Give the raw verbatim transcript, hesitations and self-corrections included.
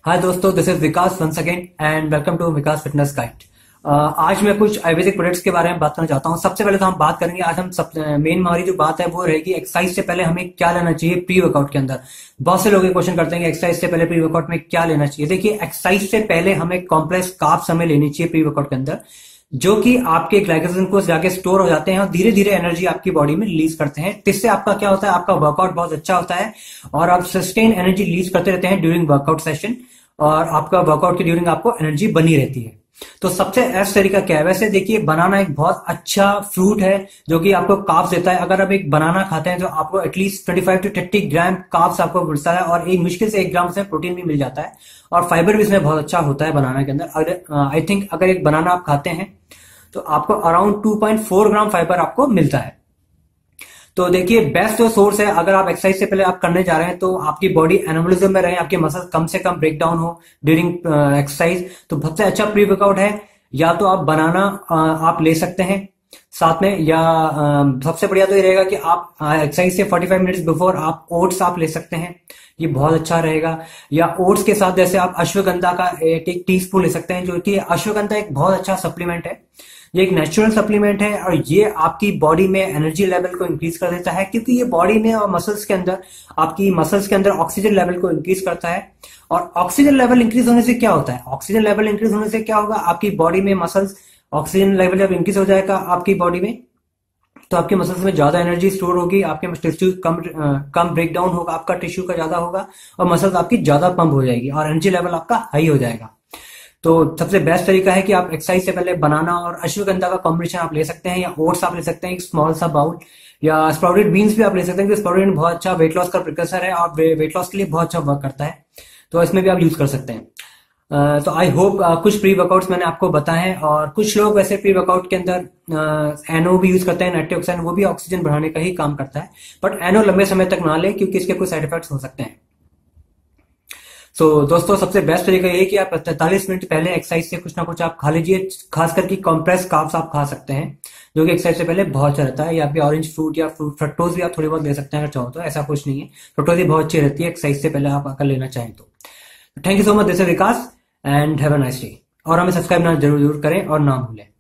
हाय दोस्तों, this is Vikas once again and welcome to Vikas fitness guide. आज मैं कुछ आयुर्वेदिक प्रोडक्ट्स के बारे में बात करना चाहता हूँ। सबसे पहले तो हम बात करेंगे, आज हम सब मेन हमारी जो बात है वो रहेगी एक्सरसाइज से पहले हमें क्या लेना चाहिए प्री वर्कआउट के अंदर। बहुत से लोग ये क्वेश्चन करते हैं कि एक्सरसाइज से पहले प्री वर्कआउट में क्या लेना चाहिए। देखिए, एक्सरसाइज से पहले हमें कॉम्प्लेक्स कार्ब्स हमें लेनी चाहिए प्री वर्कआउट के अंदर, जो कि आपके ग्लाइकोजन को जाके स्टोर हो जाते हैं और धीरे धीरे एनर्जी आपकी बॉडी में रिलीज करते हैं। इससे आपका क्या होता है, आपका वर्कआउट बहुत अच्छा होता है और आप सस्टेन एनर्जी रिलीज करते रहते हैं ड्यूरिंग वर्कआउट सेशन, और आपका वर्कआउट के ड्यूरिंग आपको एनर्जी बनी रहती है। तो सबसे बेस्ट तरीका क्या है? वैसे देखिए, बनाना एक बहुत अच्छा फ्रूट है जो कि आपको कार्ब्स देता है। अगर आप एक बनाना खाते हैं तो आपको एटलीस्ट पच्चीस टू तीस ग्राम कार्ब्स आपको मिलता है और एक मुश्किल से एक ग्राम से प्रोटीन भी मिल जाता है और फाइबर भी इसमें बहुत अच्छा होता है बनाना के अंदर। अगर आई थिंक अगर एक बनाना आप खाते हैं तो आपको around two point four gram fibre आपको मिलता है। तो देखिए, बेस्ट जो सोर्स है, अगर आप एक्सरसाइज से पहले आप करने जा रहे हैं तो आपकी बॉडी एनाबॉलिज्म में रहे, आपके मसल कम से कम ब्रेक डाउन हो ड्यूरिंग एक्सरसाइज, तो सबसे अच्छा प्री वर्कआउट है या तो आप बनाना आप ले सकते हैं साथ में, या सबसे बढ़िया तो ये रहेगा कि आप एक्सरसाइज से पैंतालीस मिनट्स बिफोर आप ओट्स आप ले सकते हैं, ये बहुत अच्छा रहेगा। या ओट्स के साथ जैसे आप अश्वगंधा का एक टी स्पून ले सकते हैं, जो कि अश्वगंधा एक बहुत अच्छा सप्लीमेंट है। ये एक नेचुरल सप्लीमेंट है और ये आपकी बॉडी में एनर्जी लेवल को इंक्रीज कर देता है, क्योंकि ये बॉडी में और मसल्स के अंदर, आपकी मसल्स के अंदर ऑक्सीजन लेवल को इंक्रीज करता है। और ऑक्सीजन लेवल इंक्रीज होने से क्या होता है, ऑक्सीजन लेवल इंक्रीज होने से क्या होगा, आपकी बॉडी में मसल्स ऑक्सीजन लेवल जब इंक्रीज हो जाएगा आपकी बॉडी में, तो आपके मसल्स में ज्यादा एनर्जी स्टोर होगी, आपके टिश्यू कम कम ब्रेक डाउन होगा, आपका टिश्यू का ज्यादा होगा और मसल्स आपकी ज्यादा पंप हो जाएगी और एनर्जी लेवल आपका हाई हो जाएगा। तो सबसे बेस्ट तरीका है कि आप एक्सरसाइज से पहले बनाना और अश्वगंधा का कॉम्बिनेशन आप ले सकते हैं, या ओट्स आप ले सकते हैं एक स्मॉल सा बाउल, या स्प्राउटेड बीन्स भी आप ले सकते हैं, क्योंकि स्प्राउटेड बहुत अच्छा वेट लॉस का प्रिकर्सर है और वेट लॉस के लिए बहुत अच्छा वर्क करता है, तो इसमें भी आप यूज कर सकते हैं। Uh, तो आई होप uh, कुछ प्री वर्कआउट्स मैंने आपको बताए हैं। और कुछ लोग वैसे प्री वर्कआउट के अंदर एनो uh, भी यूज करते हैं, नाइट्रिक ऑक्साइड, वो भी ऑक्सीजन बढ़ाने का ही काम करता है, बट एनो लंबे समय तक ना ले क्योंकि इसके कुछ साइड इफेक्ट्स हो सकते हैं। सो so, दोस्तों, सबसे बेस्ट तरीका ये है कि आप पैंतालीस मिनट पहले एक्सरसाइज से कुछ ना कुछ आप खा लीजिए, खास करके कॉम्प्रेस कार्ब्स आप खा सकते हैं, जो कि एक्सरसाइज से पहले बहुत अच्छा रहता है। या फिर ऑरेंज फ्रूट या फ्रूट फ्रक्टोज भी आप थोड़ी बहुत ले सकते हैं अगर चाहो तो, ऐसा कुछ नहीं है, फ्रक्टोज भी बहुत अच्छी रहती है एक्सरसाइज से पहले आप अगर लेना चाहें तो। Thank you so much, this is Vikas and have a nice day. और हमें सब्सक्राइब ना जरूर जरूर करें और ना भूलें।